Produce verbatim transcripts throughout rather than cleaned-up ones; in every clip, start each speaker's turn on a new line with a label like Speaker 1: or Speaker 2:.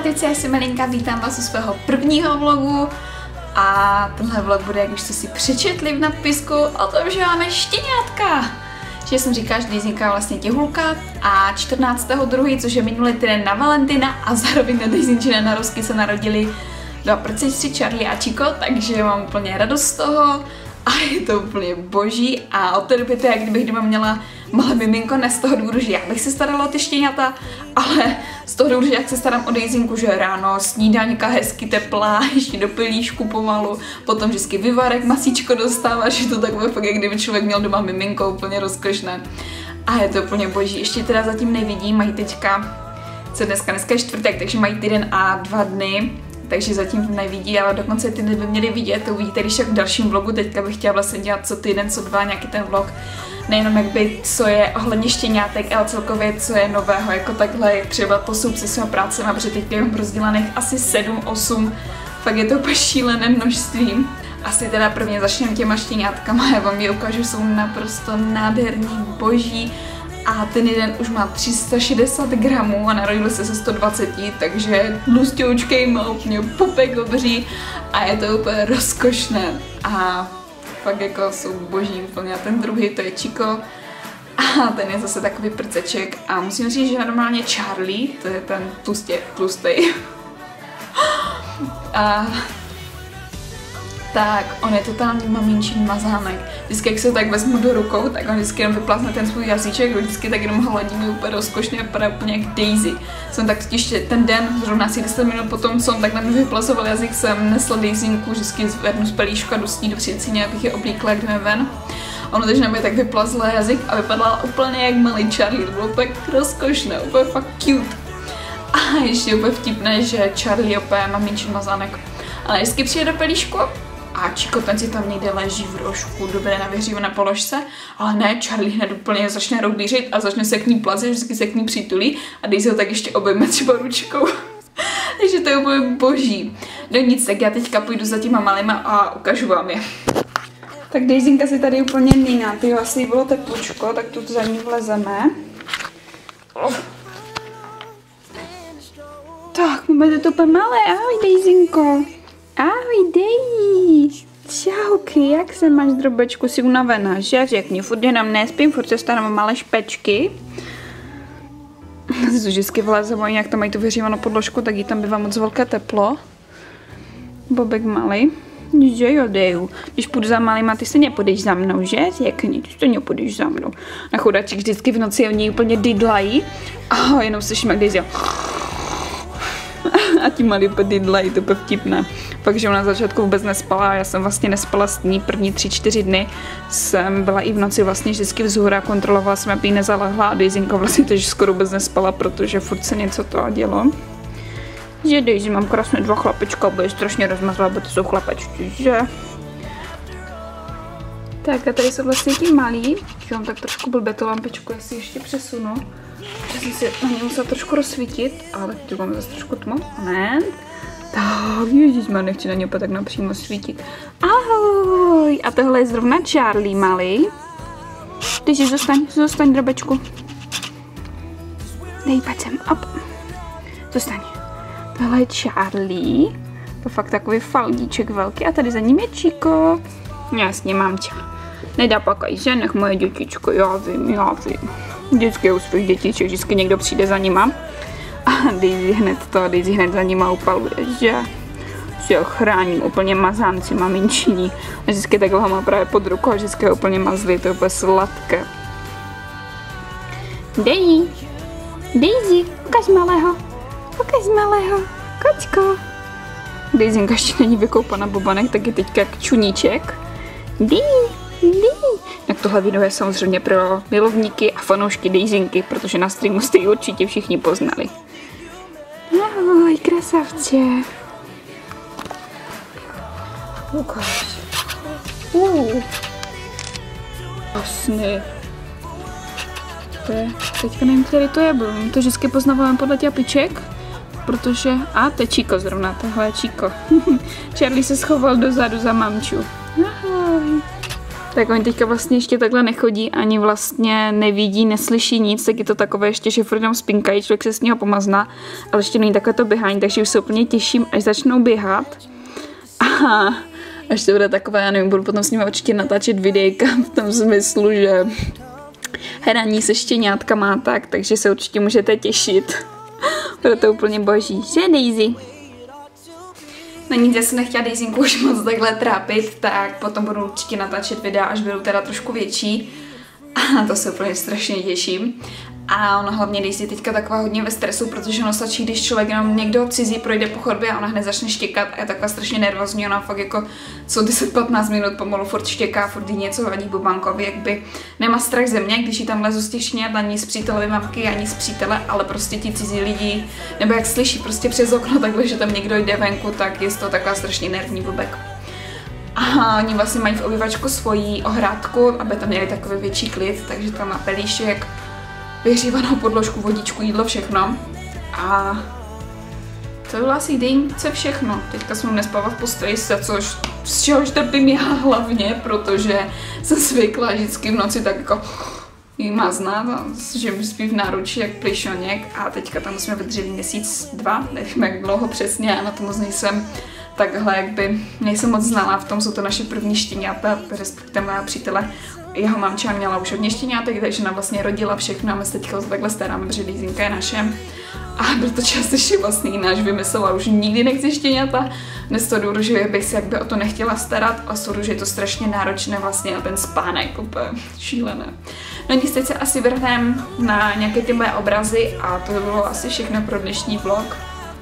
Speaker 1: Letice, já jsem Melinka, vítám vás u svého prvního vlogu a tenhle vlog bude, jak už jste si přečetli v nadpisku, o tom, že máme štěňátka. Že jsem říkala, že vzniká vlastně těhulka a čtrnáctého druhého což je minulý týden na Valentina a zároveň na Disneyčina na Rozky se narodili dva prcečci Charlie a Chico, takže mám úplně radost z toho a je to úplně boží a od té doby to je, jak kdybych doma měla malé miminko, ne z toho důvodu, že já bych se starala o ty štěňata, ale z toho důvodu, že jak se starám o Dejzinku, že ráno snídaňka hezky teplá, ještě do pilíšku pomalu, potom vždycky vyvarek, masíčko dostává, že to takové fakt, jak kdyby člověk měl doma miminko, úplně rozkošné. A je to úplně boží. Ještě teda zatím nevidím, mají teďka, co dneska, dneska je čtvrtek, takže mají týden a dva dny, takže zatím nevidí, ale dokonce ty dny by měli vidět, to uvidíte když v dalším vlogu, teďka bych chtěla vlastně dělat co týden, co dva, nějaký ten vlog, nejenom jak by, co je ohledně štěňátek, ale celkově, co je nového, jako takhle, jak třeba posup se svýma prácema, protože teď mám rozdělaných asi sedm osm, fakt je to úplně šílené množství. Asi teda prvně začneme těma štěňátkama, já vám je ukážu, jsou naprosto nádherný, boží. A ten jeden už má tři sta šedesát gramů a narodil se se sto dvacet, takže tlustěučkej, má úplně pupek obří a je to úplně rozkošné. A fakt jako jsou boží úplně. A ten druhý to je Chico a ten je zase takový prceček. A musím říct, že normálně Charlie, to je ten tlustě, tlustej. A tak, on je totální maminčin mazánek. Vždycky, jak se tak vezmu do rukou, tak on vždycky jenom vyplázne ten svůj jazyček, vždycky tak jenom hladí mi úplně rozkošně a vypadá úplně jak Daisy. Jsem tak totiž ten den, zrovna asi deset minut potom, co on tak na mě vyplazoval jazyk, jsem nesla Daisynku, vždycky zvednu z pelíšku a jdu s ní do předsíně, abych je oblíkla, jak jdeme ven. A ono teď na mě tak vyplazla jazyk a vypadala úplně jak malý Charlie, to bylo úplně rozkošné, úplně fakt cute. A ještě úplně vtipné, že Charlie je úplně maminčin mazánek. Ale vždycky přijde do pelíšku a Chico ten si tam někde leží v rožku, dobře navěří na položce, ale ne, Charlie hned úplně začne roubířit a začne se k ní plazit, vždycky se k ní přitulí a Daisy ho tak ještě obejme třeba ručkou. Takže to je úplně boží. No nic, tak já teďka půjdu za těma malýma a ukážu vám je. Tak Daisinka si tady úplně níná, tyjo, asi bylo teplučko, tak tu za ní vlezeme. Oh. Tak, máme to úplně malé, ahoj Daisinko. Ahoj, Dej! Čauky, jak se máš, drobečku, jsi unavená, že? Řekni, furt jenom nespím, furt se starám o malé špečky. Vždycky vleze, oni jak tam mají tu vyřívanou podložku, tak jí tam bývá moc velké teplo. Bobek malý. Že jo, Deju, když půjdu za malýma, ty se nepůjdeš za mnou, že? Řekni, ty se nepůjdeš za mnou. Na chudáček vždycky v noci oni úplně dydlají. A jenom slyším, jak Daisy a ti malí pedidlají, to je vtipné. Pak, že ona na začátku vůbec nespala, já jsem vlastně nespala s ní první tři, čtyři dny. Jsem byla i v noci vlastně vždycky vzhůra, kontrolovala jsem, aby jí nezalehla a Daisinka vlastně teď skoro vůbec nespala, protože furt se něco to dělo. Že Daisy, mám krásné dva chlapečka, bude strašně rozmazlá, bo to jsou chlapečky, že? Tak a tady jsou vlastně ti malí, že mám tak trošku blbě tu lampičku, já si ještě přesunu. Že jsem si na ně musela trošku rozsvítit, ale tu mám zase trošku tmu. Moment. Tak, ježišmar, nechci na ně tak napřímo svítit. Ahoj! A tohle je zrovna Charlie malý. Ty si zostaň, zostaň, drobečku. Dej, pojď sem, op. Zostaň. Tohle je Charlie. To je fakt takový faldíček velký a tady za ním je Chico. Jasně, mám tě. Nedá pakaj, že? Nech moje dětičko, já vím, já vím. Vždycky u svých dětiček, vždycky někdo přijde za nima a Daisy hned to, Daisy hned za nima upaluje, že si ho chráním úplně mazánci maminčiní. A vždycky takhle ho má právě pod rukou a vždycky ho úplně mazlí, to je úplně sladké. Dej, Daisy, ukaž malého, ukaž malého, kočko. Daisinka ještě není vykoupaná bobanek, tak je teďka jak čuníček. Dej, dej. Tak tohle video je samozřejmě pro milovníky a fanoušky Daisinky, protože na streamu jste ji určitě všichni poznali. Ahoj, krasavče. Ukáž. Uh. Jasný. To je, teďka nevím, který to je, byl. To vždycky poznáváme podle ťapiček, protože, a to je Chico zrovna, tohle je Chico. Charlie se schoval dozadu za mamču. Ahoj. Tak oni teďka vlastně ještě takhle nechodí, ani vlastně nevidí, neslyší nic, tak je to takové ještě, že furt jenom spinkají, člověk se s něho pomazná, ale ještě není takové to běhání, takže už se úplně těším, až začnou běhat. A až to bude takové, já nevím, budu potom s nimi určitě natáčet videjka v tom smyslu, že hraní se štěňátkama tak, takže se určitě můžete těšit. Bude to úplně boží, že Daisy? No nic, já jsem nechtěla Daisynku už moc takhle trápit, tak potom budu určitě natáčet videa, až budou teda trošku větší. A na to se úplně strašně těším. A ona hlavně Daisy teďka taková hodně ve stresu, protože ono stačí, když člověk jenom někdo cizí projde po chodbě a ona hned začne štěkat a je taková strašně nervózní, ona fakt jako co deset patnáct minut pomalu furt štěká, furt jí něco vadí Bubánkovi, jakby nemá strach ze mě, když jí tam lezu z těch štěňat, ani z přítelové mamky, ani z přítele, ale prostě ti cizí lidi, nebo jak slyší prostě přes okno takhle, že tam někdo jde venku, tak je to taková strašně nervní Bubek. A oni vlastně mají v obývačku svoji ohrádku, aby tam měli takový větší klid, takže tam má pelíšek, vyhřívanou podložku, vodičku, jídlo, všechno. A to bylo asi dejnice všechno. Teďka jsem nespala v posteli, za což, z čehož trpím já hlavně, protože jsem zvykla vždycky v noci tak jako jí maznat, že mi spí v náručí jak plišoněk a teďka tam jsme vydrželi měsíc, dva, nevím jak dlouho přesně, já na to moc nejsem takhle, jakby nejsem moc znalá v tom, jsou to naše první štěňata, respektive moja přítele. Jeho mamča měla už hodně štěňátek, takže ona vlastně rodila všechno a my se teďka takhle staráme, protože Daisynka je naše. A byl to částečně vlastně i náš vymyslela, už nikdy nechci štěňata. Dnes to důru, že bych se jakby o to nechtěla starat a soudru, že je to strašně náročné vlastně na ten spánek, úplně šílené. No nic, teď se asi vrhneme na nějaké ty moje obrazy a to by bylo asi všechno pro dnešní vlog.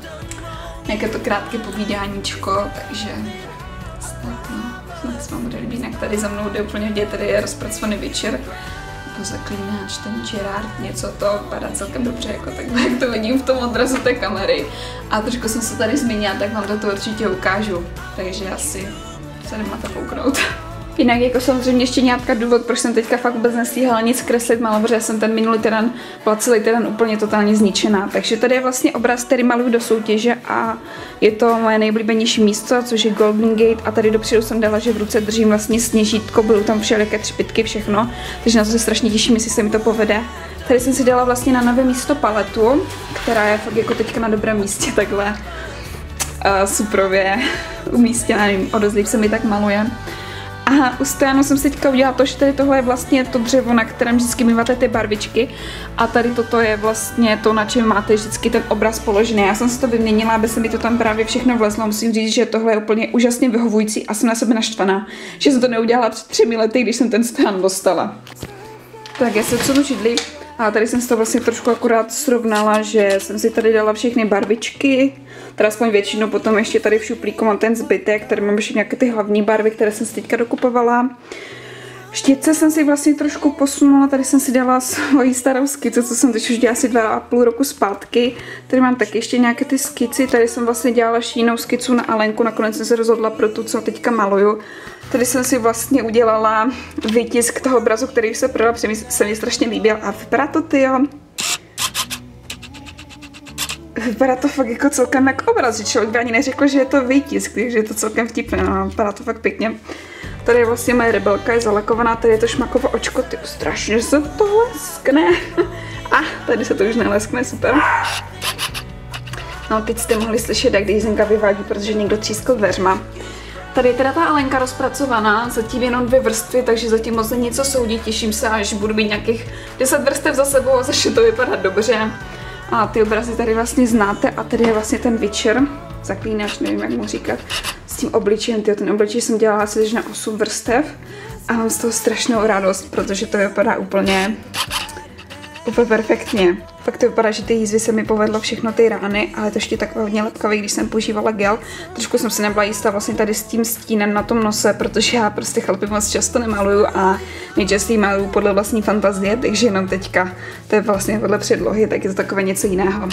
Speaker 1: Nějaké to krátké povídáníčko, takže snad, no, snad se vám bude líbit, jinak tady za mnou jde úplně vidět, tady je rozpracovaný večer, to zaklínáč, ten Gerard, něco to vypadá celkem dobře, jako takhle, jak to vidím v tom odrazu té kamery. A trošku jsem se tady zmínila, tak vám to, to určitě ukážu, takže asi se nemáte kouknout. Jinak jako samozřejmě ještě nějaká důvod, proč jsem teďka fakt vůbec nestíhala nic kreslit malo, protože jsem ten minulý týden byla celý týden úplně totálně zničená. Takže tady je vlastně obraz, který maluju do soutěže a je to moje nejoblíbenější místo, což je Golden Gate a tady dopředu jsem dala, že v ruce držím vlastně sněžítko, budou tam všelijaké třpytky, všechno, takže na to se strašně těším, jestli se mi to povede. Tady jsem si dala vlastně na nové místo paletu, která je fakt jako teďka na dobrém místě takhle uh, suprově umístěná, nevím, o dost líp se mi tak maluje. A u stojanu jsem si teďka udělala to, že tady tohle je vlastně to dřevo, na kterém vždycky míváte ty barvičky a tady toto je vlastně to, na čem máte vždycky ten obraz položený. Já jsem si to vyměnila, aby se mi to tam právě všechno vlezlo. Musím říct, že tohle je úplně úžasně vyhovující a jsem na sebe naštvaná, že jsem to neudělala před třemi lety, když jsem ten stojan dostala. Tak já se odsunu židli a tady jsem si to vlastně trošku akorát srovnala, že jsem si tady dala všechny barvičky, teda aspoň většinu, potom ještě tady v šuplíku mám ten zbytek, tady mám ještě nějaké ty hlavní barvy, které jsem si teďka dokupovala. Štětce jsem si vlastně trošku posunula, tady jsem si dala svoji starou skici, co jsem teď už dělala asi dva a půl roku zpátky. Tady mám taky ještě nějaké ty skici, tady jsem vlastně dělala jinou skicu na Alenku, nakonec jsem se rozhodla pro tu, co teďka maluju. Tady jsem si vlastně udělala výtisk toho obrazu, který se prodala, protože se mi strašně líbil a vypadá to, tyjo. Vypadá to fakt jako celkem jak obraz, že člověk by ani neřekl, že je to výtisk, takže je to celkem vtipné, no, vypadá to fakt pěkně. Tady je vlastně moje rebelka, je zalakovaná, tady je to šmakovo očko, ty strašně se to leskne. A tady se to už neleskne, super. No teď jste mohli slyšet, jak Daisynka vyvádí, protože někdo třískl dveřma. Tady je teda ta Alenka rozpracovaná, zatím jenom dvě vrstvy, takže zatím moc něco soudí, těším se, až budu mít nějakých deset vrstev za sebou a začne to vypadat dobře. A ty obrazy tady vlastně znáte a tady je vlastně ten Witcher, zaklínač, nevím jak mu říkat, s tím obličejem, tyjo, ten obličej jsem dělala asi na osm vrstev a mám z toho strašnou radost, protože to vypadá úplně, úplně perfektně. Fakt to vypadá, že ty jízvy se mi povedlo všechno ty rány, ale to ještě takové hodně lepkavé, když jsem používala gel. Trošku jsem si nebyla jistá vlastně tady s tím stínem na tom nose, protože já prostě chlapy moc často nemaluju a nejčastěji maluju podle vlastní fantazie, takže jenom teďka to je vlastně podle předlohy, tak je to takové něco jiného.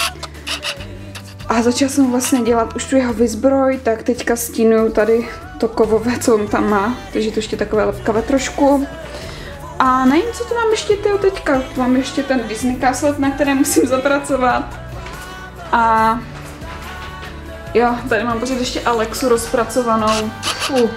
Speaker 1: A začala jsem vlastně dělat už tu jeho výzbroj, tak teďka stínuju tady to kovové, co on tam má, takže to ještě takové lepkavé trošku. A nevím, co tu mám ještě tyjo, teďka. Mám ještě ten Disney Castle, na kterém musím zapracovat. A jo, tady mám pořád ještě Alexu rozpracovanou. Fuh,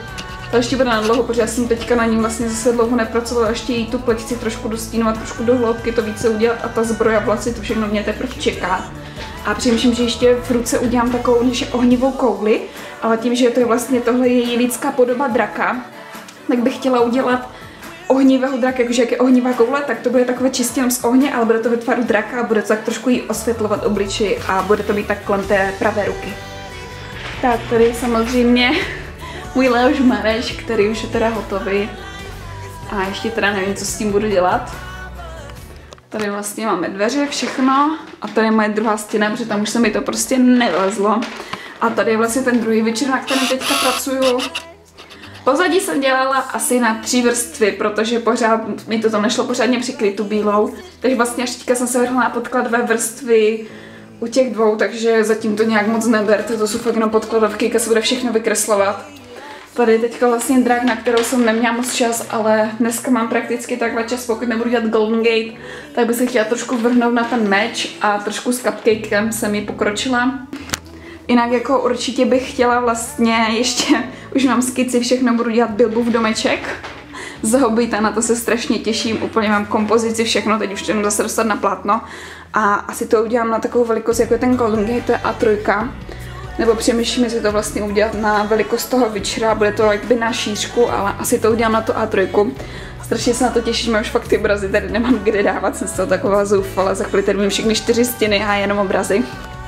Speaker 1: To ještě bude na dlouho, protože já jsem teďka na ní vlastně zase dlouho nepracovala, ještě jí tu pleť chci trošku dostínovat, trošku do hloubky to více udělat a ta zbroja vlasy, to všechno mě teprve čeká. A přemýšlím, že ještě v ruce udělám takovou než ohnivou kouli, ale tím, že to je vlastně tohle její lidská podoba draka, tak bych chtěla udělat ohnivého draka, jakože jak je ohnivá koule, tak to bude takové čistě jenom z ohně, ale bude to ve tvaru draka a bude to tak trošku jí osvětlovat obličej a bude to být tak kolem té pravé ruky. Tak tady samozřejmě můj Leoš Mareš, který už je teda hotový a ještě teda nevím, co s tím budu dělat. Tady vlastně máme dveře, všechno a tady je moje druhá stěna, protože tam už se mi to prostě nevlezlo. A tady je vlastně ten druhý večer, na kterém teďka pracuju. Pozadí jsem dělala asi na tři vrstvy, protože pořád mi to tam nešlo pořádně přikryt tu bílou. Takže vlastně až teďka jsem se vrhla na podkladové vrstvy u těch dvou, takže zatím to nějak moc neberte, to jsou fakt jenom podkladovky, se bude všechno vykreslovat. Tady je teďka vlastně drak, na kterou jsem neměla moc čas, ale dneska mám prakticky takhle čas, pokud nebudu dělat Golden Gate, tak bych se chtěla trošku vrhnout na ten meč a trošku s cupcakem jsem ji pokročila. Jinak jako určitě bych chtěla vlastně ještě, už mám skici, všechno budu dělat Bilbův domeček z Hobita, na to se strašně těším, úplně mám kompozici, všechno, teď už jenom zase dostat na plátno a asi to udělám na takovou velikost, jako je ten Golden Gate, to je A tři, nebo přemýšlím, jestli to vlastně udělat na velikost toho Witchera, bude to jakby na šířku, ale asi to udělám na tu A tři. Strašně se na to těším, už fakt ty obrazy tady nemám kde dávat, jsem z toho taková zoufala, za chvíli tady mám všechny čtyři stěny a jenom obrazy.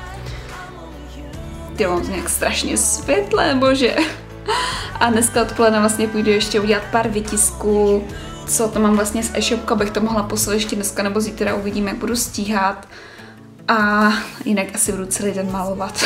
Speaker 1: Ty mám to nějak strašně světlé, bože. A dneska odpoledne vlastně půjdu ještě udělat pár vytisků, co to mám vlastně z e-shopku, abych to mohla poslat ještě dneska nebo zítra, uvidíme, jak budu stíhat. A jinak asi budu celý den malovat.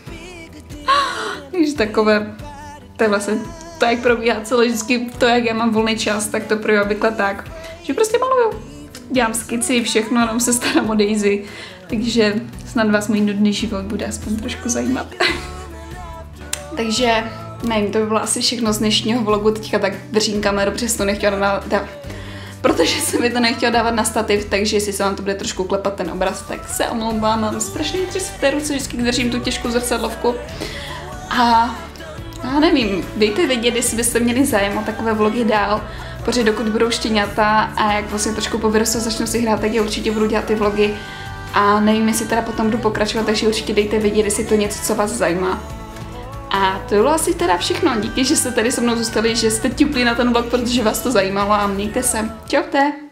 Speaker 1: Takže takové, to je vlastně to, jak probíhá celé vždycky to, jak já mám volný čas, tak to probíhá obvykle tak, že prostě maluju. Dělám skici, všechno, jenom se starám o Daisy, takže snad vás můj nudný život bude aspoň trošku zajímat. Takže nevím, to by bylo asi všechno z dnešního vlogu, teďka tak držím kameru, přesto to nechtěla dávat, protože se mi to nechtěla dávat na stativ, takže jestli se vám to bude trošku klepat ten obraz, tak se omlouvám, mám strašně třes v té ruce, vždycky držím tu těžkou zrcadlovku. A já nevím, dejte vědět, jestli byste měli zájem o takové vlogy dál, protože dokud budou štěňata a jak vlastně trošku povyrostou, začnu si hrát, tak já určitě budu dělat ty vlogy a nevím, jestli teda potom budu pokračovat, takže určitě dejte vědět, jestli to něco, co vás zajímá. A to bylo asi teda všechno, díky, že jste tady se mnou zůstali, že jste ťupli na ten vlog, protože vás to zajímalo a mějte se. Čaute!